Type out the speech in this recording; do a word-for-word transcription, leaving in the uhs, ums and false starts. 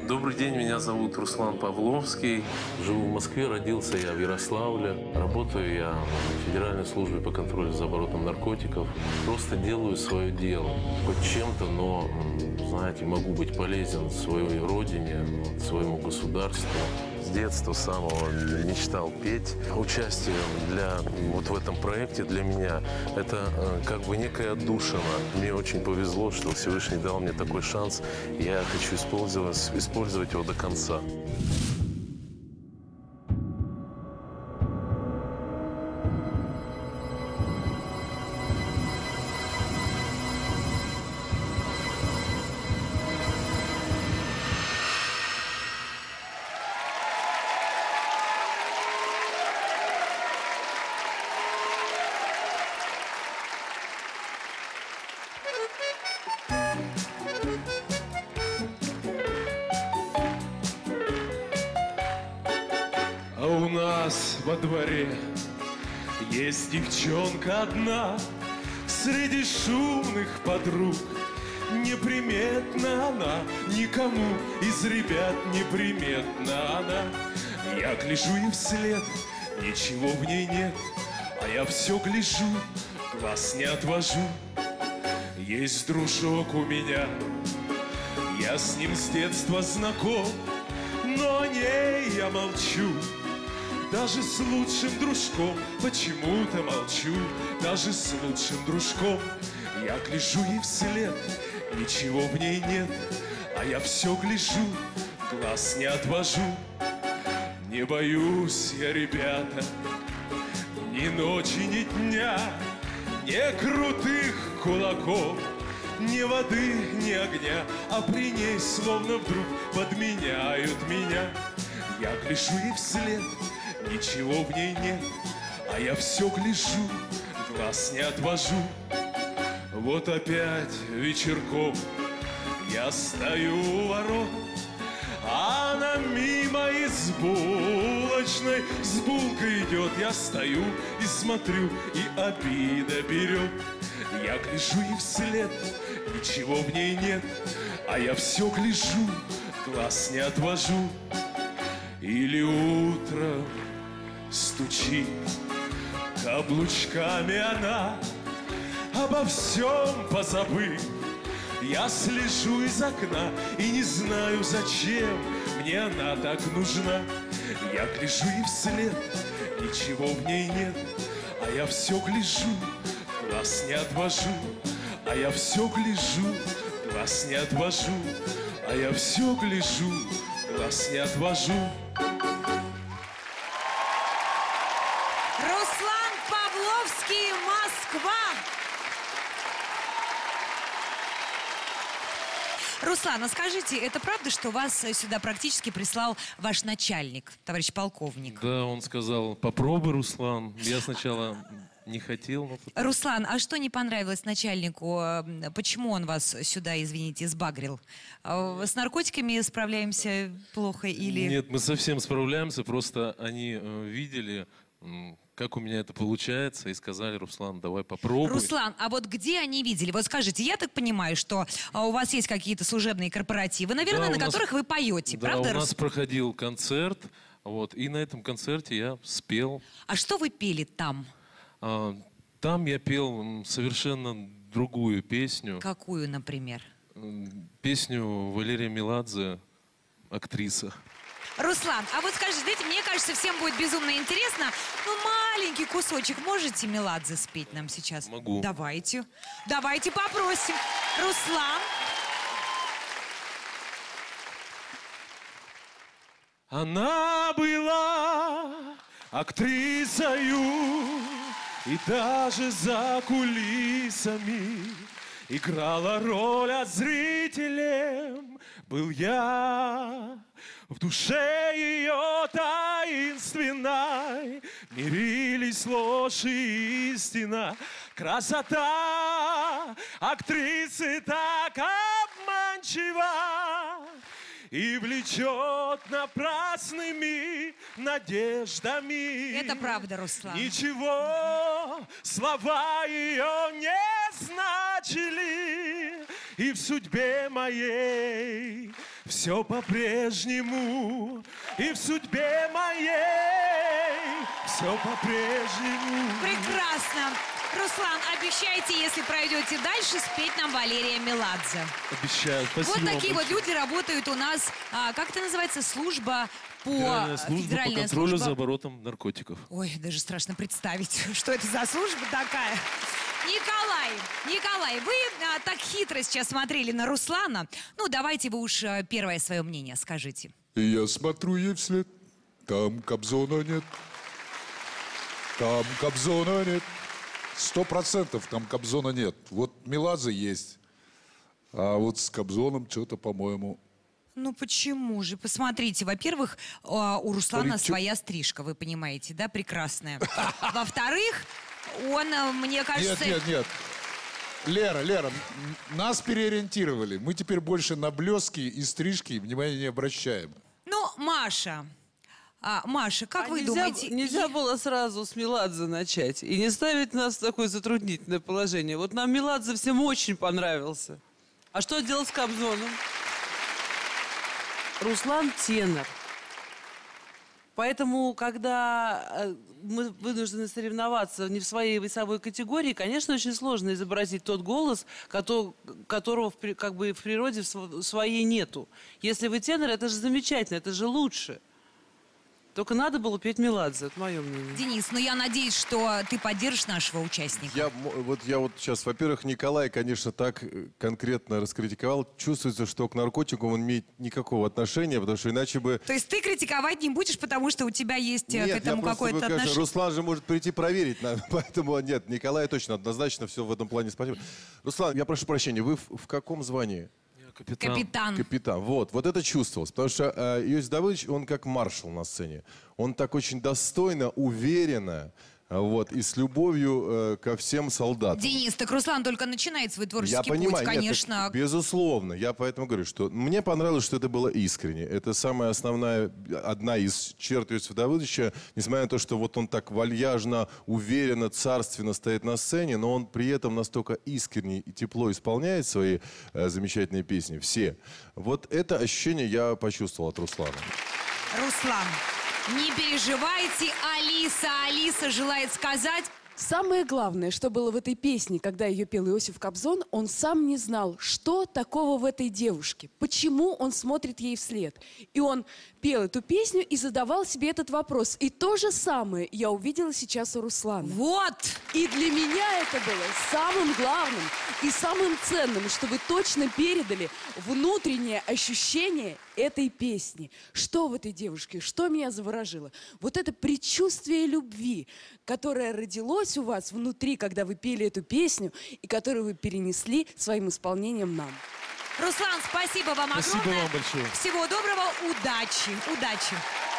Добрый день, меня зовут Руслан Павловский. Живу в Москве, родился я в Ярославле. Работаю я в Федеральной службе по контролю за оборотом наркотиков. Просто делаю свое дело. Хоть чем-то, но, знаете, могу быть полезен своей родине, своему государству. С детства самого мечтал петь. Участие для, вот в этом проекте для меня – это как бы некая отдушина. Мне очень повезло, что Всевышний дал мне такой шанс. Я хочу использовать, использовать его до конца. А у нас во дворе есть девчонка одна, среди шумных подруг. Неприметна она, никому из ребят неприметна она. Я гляжу ей вслед, ничего в ней нет, а я все гляжу, глаз не отвожу. Есть дружок у меня, я с ним с детства знаком, но о ней я молчу. Даже с лучшим дружком почему-то молчу. Даже с лучшим дружком я гляжу ей вслед, ничего в ней нет, а я все гляжу, глаз не отвожу. Не боюсь я, ребята, ни ночи, ни дня, ни крутых кулаков, ни воды, ни огня, а при ней словно вдруг подменяют меня. Я гляжу ей вслед, ничего в ней нет, а я все гляжу, глаз не отвожу. Вот опять вечерком я стою у ворот, а она мимо из булочной с булкой идет. Я стою и смотрю, и обида берет. Я гляжу ей вслед, ничего в ней нет, а я все гляжу, глаз не отвожу. Или утром стучит каблучками она, обо всем позабыв. Я слежу из окна и не знаю, зачем мне она так нужна. Я гляжу ей вслед, ничего в ней нет, а я все гляжу, глаз не отвожу. А я все гляжу, глаз не отвожу. А я все гляжу, глаз не отвожу. Руслан Павловский, Москва. Руслан, а скажите, это правда, что вас сюда практически прислал ваш начальник, товарищ полковник? Да, он сказал: попробуй, Руслан. Я сначала не хотел. Но... Руслан, а что не понравилось начальнику? Почему он вас сюда, извините, сбагрил? С наркотиками справляемся плохо или... Нет, мы совсем справляемся, просто они э, видели, э, как у меня это получается, и сказали: Руслан, давай попробуй. Руслан, а вот где они видели? Вот скажите, я так понимаю, что а, у вас есть какие-то служебные корпоративы, наверное, да, на нас... которых вы поете, да, правда? у нас проходил концерт, вот, и на этом концерте я спел. А что вы пели там? А, там я пел совершенно другую песню. Какую, например? Песню Валерия Меладзе «Актриса». Руслан, а вот скажите, знаете, мне кажется, всем будет безумно интересно. Ну, маленький кусочек можете Меладзе спеть нам сейчас? Могу. Давайте. Давайте попросим. Руслан. Она была актрисою, и даже за кулисами играла роль, а зрителем был я. В душе ее таинственной мирились ложь и истина. Красота актрисы так обманчива и влечет напрасными надеждами. Это правда, Руслан. Ничего слова ее не значили, и в судьбе моей все по-прежнему, и в судьбе моей все по-прежнему. Прекрасно. Руслан, обещайте, если пройдете дальше, спеть нам Валерия Меладзе. Обещаю, спасибо. Вот такие вам вот люди работают у нас. А, как это называется? Служба по... Федеральная служба Федеральная по контролю служба- за оборотом наркотиков. Ой, даже страшно представить, что это за служба такая. Николай, Николай, вы а, так хитро сейчас смотрели на Руслана. Ну, давайте вы уж а, первое свое мнение скажите. И я смотрю ей вслед, там Кобзона нет, там Кобзона нет. Сто процентов там Кобзона нет. Вот Меладзе есть, а вот с Кобзоном что-то, по-моему... Ну почему же? Посмотрите, во-первых, а, у Руслана Паричок. своя стрижка, вы понимаете, да, прекрасная. Во-вторых, он, а, мне кажется... Нет, нет, нет. Лера, Лера, м- нас переориентировали. Мы теперь больше на блески и стрижки внимания не обращаем. Ну, Маша, а, Маша, как А вы нельзя, думаете? Нельзя е- было сразу с Меладзе начать и не ставить нас в такое затруднительное положение. Вот нам Меладзе всем очень понравился. А что делать с Кобзоном? Руслан тенор. Поэтому, когда э, мы вынуждены соревноваться не в своей весовой категории, конечно, очень сложно изобразить тот голос, кото- которого в при- как бы в природе в св- своей нету. Если вы тенор, это же замечательно, это же лучше. Только надо было петь Меладзе, это мое мнение. Денис, ну я надеюсь, что ты поддержишь нашего участника. Я, м- вот, я вот сейчас, во-первых, Николай, конечно, так э, конкретно раскритиковал. Чувствуется, что к наркотикам он имеет никакого отношения, потому что иначе бы... То есть ты критиковать не будешь, потому что у тебя есть э, Нет, к я этому просто какое-то говорю, конечно, отношение? Руслан же может прийти проверить, надо, поэтому нет, Николай точно, однозначно все в этом плане спасибо. Руслан, я прошу прощения, вы в, в каком звании? Капитан. Капитан. Капитан. Вот, вот это чувствовалось. Потому что э, Иосиф Давыдович, он как маршал на сцене. Он так очень достойно, уверенно, э, вот, и с любовью э, ко всем солдатам. Денис, так Руслан только начинает свой творческий Я понимаю, путь, нет, конечно. так, безусловно. Я поэтому говорю, что мне понравилось, что это было искренне. Это самая основная, одна из черт Иосифа Давыдовича, несмотря на то, что вот он так вальяжно, уверенно, царственно стоит на сцене, но он при этом настолько искренне и тепло исполняет свои э, замечательные песни. Все. Вот это ощущение я почувствовал от Руслана. Руслан, не переживайте, Алиса, Алиса желает сказать... Самое главное, что было в этой песне, когда ее пел Иосиф Кобзон, он сам не знал, что такого в этой девушке, почему он смотрит ей вслед. И он пел эту песню и задавал себе этот вопрос. И то же самое я увидела сейчас у Руслана. Вот! И для меня это было самым главным и самым ценным, что вы точно передали внутреннее ощущение этой песни. Что в этой девушке, что меня заворожило? Вот это предчувствие любви, которое родилось у вас внутри, когда вы пели эту песню, и которую вы перенесли своим исполнением нам. Руслан, спасибо вам Спасибо огромное. вам большое. Всего доброго, удачи, удачи.